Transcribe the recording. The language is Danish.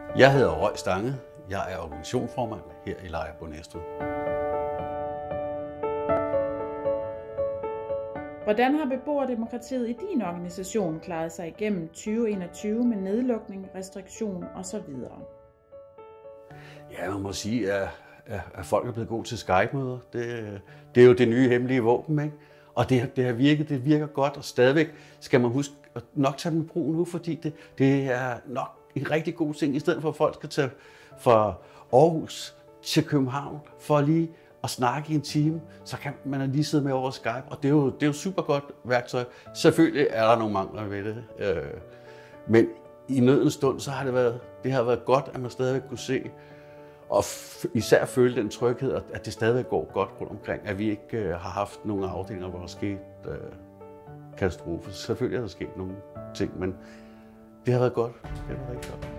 Jeg hedder Røg Stange. Jeg er organisationsformand her i Lejre Næstved. Hvordan har beboerdemokratiet i din organisation klaret sig igennem 2021 med nedlukning, restriktion osv.? Ja, man må sige, at folk er blevet gode til Skype-møder. Det er jo det nye hemmelige våben, ikke? Og det har virket, det virker godt, og stadigvæk skal man huske at nok tage dem i brug nu, fordi det er nok en rigtig god ting, i stedet for at folk skal tage fra Aarhus til København for lige at snakke i en time, så kan man lige sidde med over Skype, og det er jo super godt værktøj. Selvfølgelig er der nogle mangler ved det, men i nødens stund, så har det har været godt, at man stadigvæk kunne se, og især føle den tryghed, at det stadigvæk går godt rundt omkring, at vi ikke har haft nogle afdelinger, hvor der skete katastrofer. Selvfølgelig er der sket nogle ting, men det har været godt. Det har været rigtig godt.